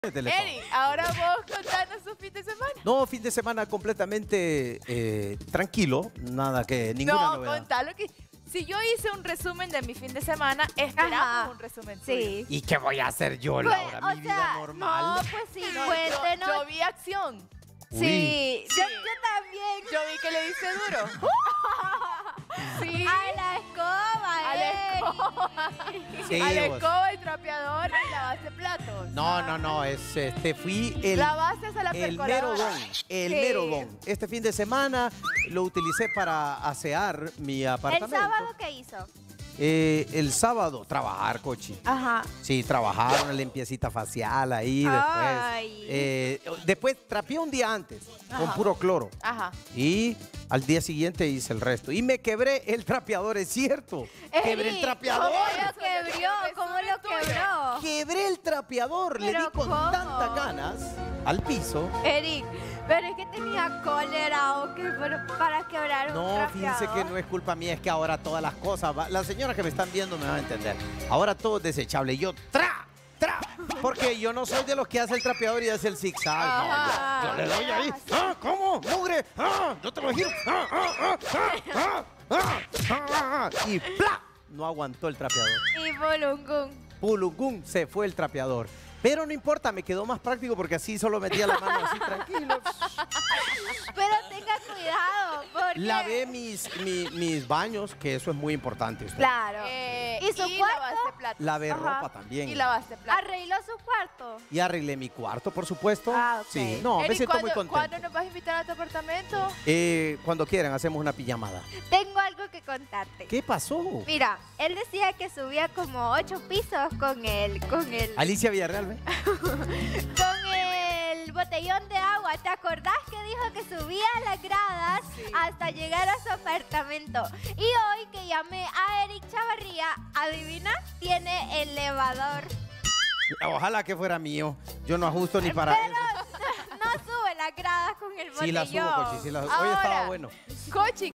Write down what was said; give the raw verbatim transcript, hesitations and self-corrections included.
Eric, ahora vos contanos su fin de semana. No, fin de semana completamente eh, tranquilo, nada que, ninguna no, novedad. contalo que... Si yo hice un resumen de mi fin de semana, esperamos Ajá. un resumen tuyo. Sí. ¿Y qué voy a hacer yo, Pues, Laura? o Mi sea, vida normal. No, pues sí, No, cuéntenos. yo, yo vi acción. Sí, Sí. Yo, yo también. Yo vi que le diste duro. Sí. A la escoba, A la eh. escoba. Sí, a la vos. escoba, el trapeador y lavaste platos. No, no, no, es, este, fui el, Lavaste a la el mero percoladora. don, el Sí. mero don. Este fin de semana lo utilicé para asear mi ¿El apartamento. sábado qué hizo? Eh, el sábado, trabajar, cochi. Ajá. Sí, trabajar, una limpiecita facial ahí, Ay. después. Eh, después trapeé un día antes, con Ajá. puro cloro. Ajá. Y al día siguiente hice el resto. Y me quebré el trapeador, es cierto. Quebré el Eric, trapeador. ¿Cómo lo quebró? ¿Cómo lo quebró? Quebré el trapeador. Le di ¿Pero con cómo? tantas ganas al piso. Eric, pero es que tenía cólera o que fueron para quebrar un No, fíjense que trapeador. no es culpa mía, es que ahora todas las cosas, va- las señoras que me están viendo me van a entender. Ahora todo es desechable. Yo, tra, tra, porque yo no soy de los que hace el trapeador y hace el zigzag. No, Ajá. yo, yo le doy ahí. Ah, ¿cómo? ¡Mugre! ¡Ah! Yo te lo giro. ¡Ah, ah, ah, ah, ah, ah, ah! Y ¡plá! No aguantó el trapeador. Y Bolungún. Pulungún, se fue el trapeador. Pero no importa, me quedó más práctico porque así solo metía la mano así tranquilo. Pero tenga cuidado, porque... Lavé mis, mi- mis baños, que eso es muy importante. usted. Claro. Eh, ¿Y su cuarto? lavaste platos. Lavé Ajá. ropa también. Y lavaste platos. ¿Arregló su cuarto? Y arreglé mi cuarto, por supuesto. Ah, ok. Sí, no, me Eric, siento muy ¿cuándo- contento. ¿cuándo nos vas a invitar a tu apartamento? Eh, cuando quieran, hacemos una pijamada. Tengo algo que contarte. ¿Qué pasó? Mira, él decía que subía como ocho pisos con el, con el, Alicia Villarreal, ¿ve? con el botellón de agua. ¿Te acordás que dijo que subía las gradas hasta llegar a su apartamento? Y hoy que llamé a Eric Chavarría, adivina, tiene elevador. Ojalá que fuera mío. Yo no ajusto ni para Pero eso. no sube las gradas con el botellón. Sí la subo, Cochi, sí la subo. Hoy Ahora, estaba bueno. Cochi,